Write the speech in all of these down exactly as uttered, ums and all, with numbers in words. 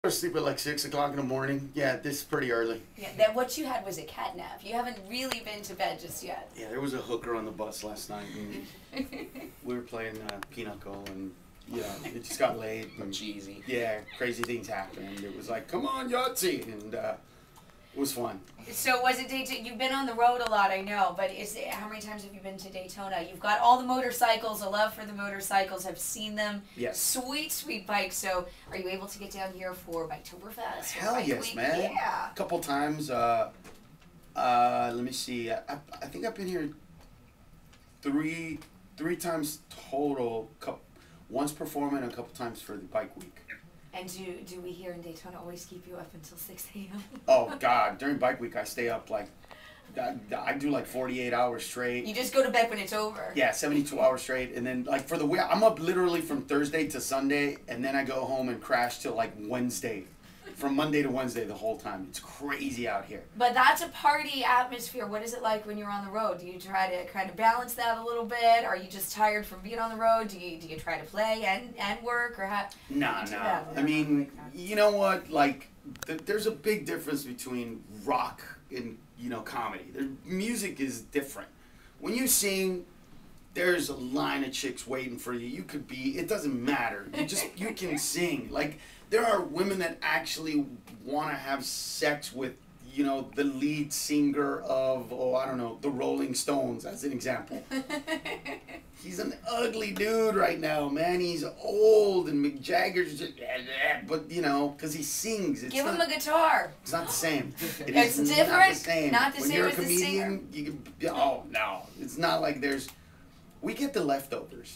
I sleep at like six o'clock in the morning. Yeah, this is pretty early. Yeah, that what you had was a cat nap. You haven't really been to bed just yet. Yeah, there was a hooker on the bus last night, and we were playing uh, Pinochle, and yeah, it just got late. And, cheesy. Yeah, crazy things happened. It was like, come on, Yahtzee, and uh, it was fun. So was it Daytona? You've been on the road a lot, I know, but is it, how many times have you been to Daytona? You've got all the motorcycles, a love for the motorcycles. I've seen them. Yes. Sweet, sweet bikes. So are you able to get down here for Biketoberfest? Hell Bike yes, Week? man. Yeah. A couple times. Uh, uh, let me see. I, I think I've been here three three times total. Couple, once performing, a couple times for the bike week. And do do we here in Daytona always keep you up until six a m? Oh God! During bike week, I stay up like I, I do like forty-eight hours straight. You just go to bed when it's over. Yeah, seventy-two hours straight, and then like for the week, I'm up literally from Thursday to Sunday, and then I go home and crash till like Wednesday, from Monday to Wednesday the whole time. It's crazy out here. But that's a party atmosphere. What is it like when you're on the road? Do you try to kind of balance that a little bit? Are you just tired from being on the road? Do you do you try to play and, and work or how? Nah, do nah. that? I mean, you know what? Like, th- there's a big difference between rock and you know comedy. The music is different. When you sing, there's a line of chicks waiting for you. You could be. It doesn't matter. You just you can sing. Like, there are women that actually want to have sex with, you know, the lead singer of, oh, I don't know, the Rolling Stones, as an example. He's an ugly dude right now, man. He's old, and Mick Jagger's just, but, you know, because he sings. It's Give not, him a guitar. It's not the same. It It's is different, Not the same. not the when same you're a as the comedian, you can, oh, no. It's not like there's, we get the leftovers.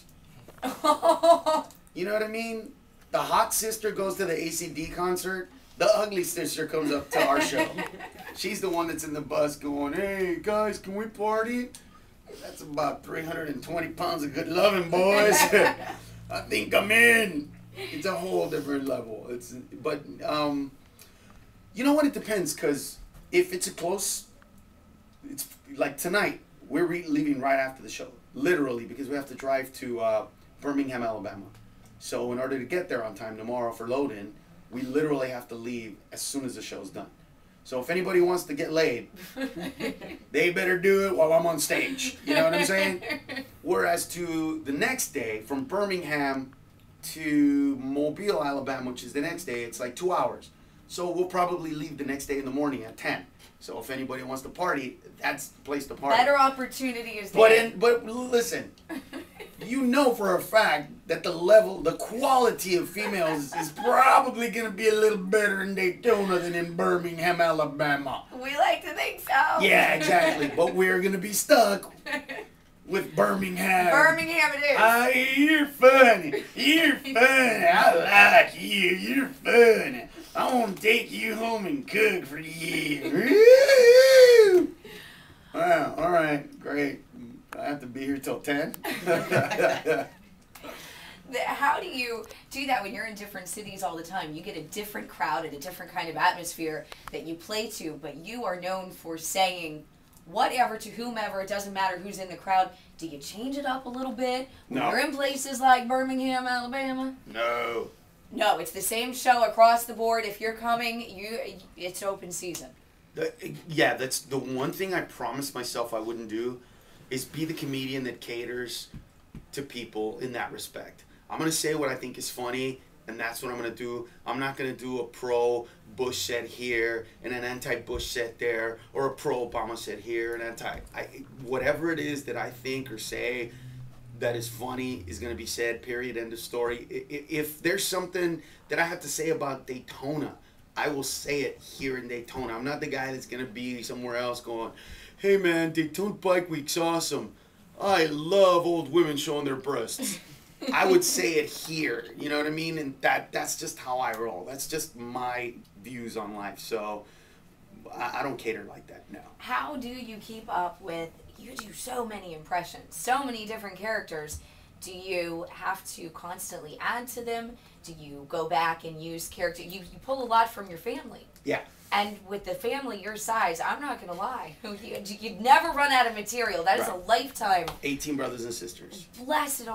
You know what I mean? The hot sister goes to the A C D concert. The ugly sister comes up to our show. She's the one that's in the bus going, hey, guys, can we party? That's about three hundred twenty pounds of good loving, boys. I think I'm in. It's a whole different level. It's But, um, you know what? It depends, because if it's a close, it's like tonight, we're re- leaving right after the show. Literally, because we have to drive to uh, Birmingham, Alabama. So in order to get there on time tomorrow for load-in, we literally have to leave as soon as the show's done. So if anybody wants to get laid, they better do it while I'm on stage. You know what I'm saying? Whereas to the next day, from Birmingham to Mobile, Alabama, which is the next day, it's like two hours. So we'll probably leave the next day in the morning at ten. So if anybody wants to party, that's the place to party. Better opportunity is there. But in, but listen, you know for a fact that the level, the quality of females is probably going to be a little better in Daytona than in Birmingham, Alabama. We like to think so. Yeah, exactly. But we're going to be stuck with Birmingham. Birmingham it is. Ah, you're funny. You're funny. I like you. You're funny. I want to take you home and cook for you. Woo! Wow, all right, great. I have to be here till ten. How do you do that when you're in different cities all the time? You get a different crowd and a different kind of atmosphere that you play to, but you are known for saying whatever to whomever. It doesn't matter who's in the crowd. Do you change it up a little bit when No. you're in places like Birmingham, Alabama? No. No, it's the same show across the board. If you're coming, you it's open season. The- yeah, that's the one thing I promised myself I wouldn't do is be the comedian that caters to people in that respect. I'm going to say what I think is funny, and that's what I'm going to do. I'm not going to do a pro-Bush set here and an anti-Bush set there, or a pro-Obama set here and anti... I, whatever it is that I think or say that is funny is going to be said, period, end of story. I- i- If there's something that I have to say about Daytona, I will say it here in Daytona. I'm not the guy that's going to be somewhere else going, hey man, Daytona Bike Week's awesome. I love old women showing their breasts. I would say it here, you know what I mean? And that that's just how I roll. That's just my views on life. So I, I don't cater like that, no. How do you keep up with, you do so many impressions, so many different characters. Do you have to constantly add to them? Do you go back and use character? You, you pull a lot from your family. Yeah. And with the family your size, I'm not going to lie. You, you'd never run out of material. That is Right. a lifetime. eighteen brothers and sisters. Bless it all.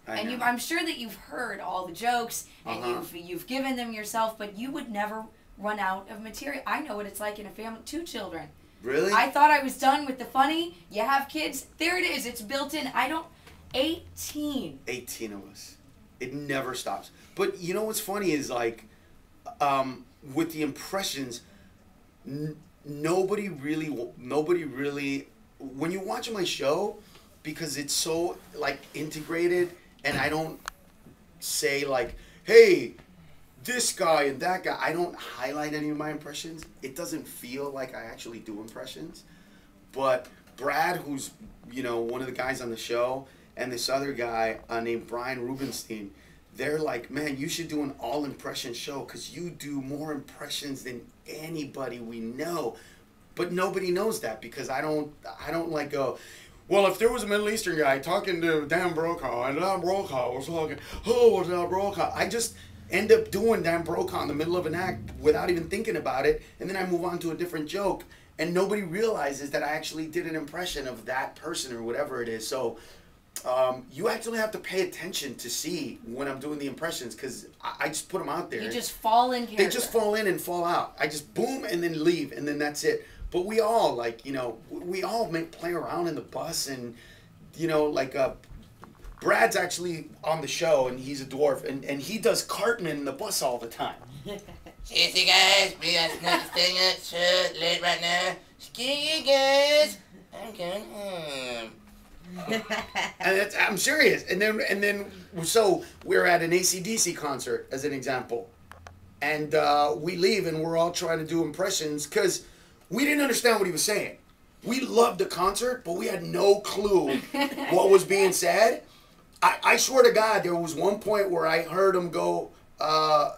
I and know. you, I'm sure that you've heard all the jokes and Uh-huh. you've you've given them yourself, but you would never run out of material. I know what it's like in a family, two children. Really? I thought I was done with the funny. You have kids, there it is. It's built in. I don't. eighteen. eighteen of us. It never stops. But you know what's funny is like, um, with the impressions, n- nobody really, nobody really, when you watch my show, because it's so like integrated, and I don't say like, hey, this guy and that guy. I don't highlight any of my impressions. It doesn't feel like I actually do impressions. But Brad, who's, you know, one of the guys on the show, and this other guy uh, named Brian Rubenstein, they're like, man, you should do an all impression show because you do more impressions than anybody we know. But nobody knows that because I don't, I don't like go, well, if there was a Middle Eastern guy talking to Dan Brokaw and Dan Brokaw was talking, oh, what's Dan Brokaw? I just end up doing Dan Brokaw in the middle of an act without even thinking about it. And then I move on to a different joke. And nobody realizes that I actually did an impression of that person or whatever it is. So um, you actually have to pay attention to see when I'm doing the impressions because I, I just put them out there. You just fall in character. They just fall in and fall out. I just boom and then leave and then that's it. But we all like, you know, we all make play around in the bus and, you know, like uh, Brad's actually on the show and he's a dwarf and, and he does Cartman in the bus all the time. Seriously, guys, we got nothing staying out so late right now. Screw you guys. I'm going home. And it's, I'm serious. And then, and then, so we're at an A C D C concert, as an example, and uh, we leave, and we're all trying to do impressions because we didn't understand what he was saying. We loved the concert, but we had no clue what was being said. I, I swear to God, there was one point where I heard him go, uh,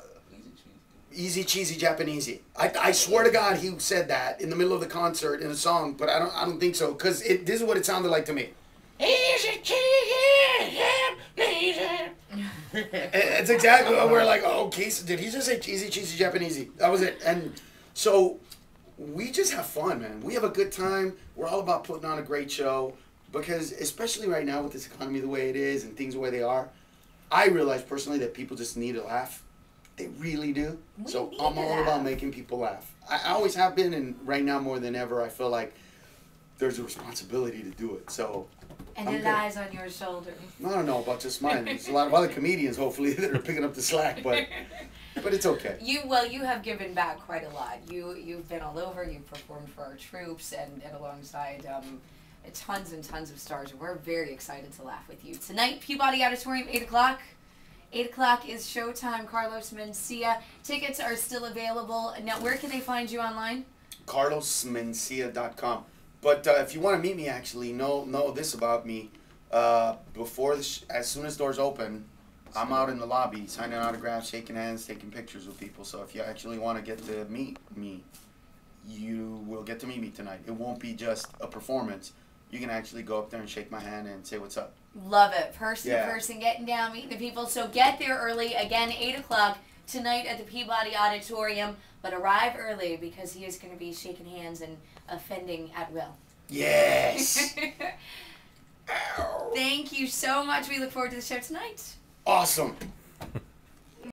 "Easy cheesy Japanesey." I, I swear to God, he said that in the middle of the concert in a song, but I don't I don't think so because it this is what it sounded like to me. Easy cheesy Japanesey. It's exactly what we're like, oh, Keith, did he just say cheesy, cheesy, Japanesey? That was it. And so we just have fun, man. We have a good time. We're all about putting on a great show because especially right now with this economy the way it is and things the way they are, I realize personally that people just need a laugh. They really do. We So need I'm to all laugh. about making people laugh. I I always have been, and right now more than ever, I feel like there's a responsibility to do it. So And I'm it good. lies on your shoulder. I don't know about just mine. There's a lot of other comedians, hopefully, that are picking up the slack, but but it's okay. You well, you have given back quite a lot. You you've been all over. You've performed for our troops and, and alongside um, tons and tons of stars. And we're very excited to laugh with you tonight. Peabody Auditorium, eight o'clock. Eight o'clock is showtime. Carlos Mencia. Tickets are still available. Now, where can they find you online? carlos mencia dot com. But uh, if you want to meet me, actually, know know this about me. Uh, before the sh- as soon as doors open, I'm out in the lobby signing autographs, shaking hands, taking pictures with people. So if you actually want to get to meet me, you will get to meet me tonight. It won't be just a performance. You can actually go up there and shake my hand and say what's up. Love it. Person Yeah. to person, getting down, meeting the people. So get there early. Again, eight o'clock tonight at the Peabody Auditorium. But arrive early because he is going to be shaking hands and offending at will. Yes. Thank you so much. We look forward to the show tonight. Awesome.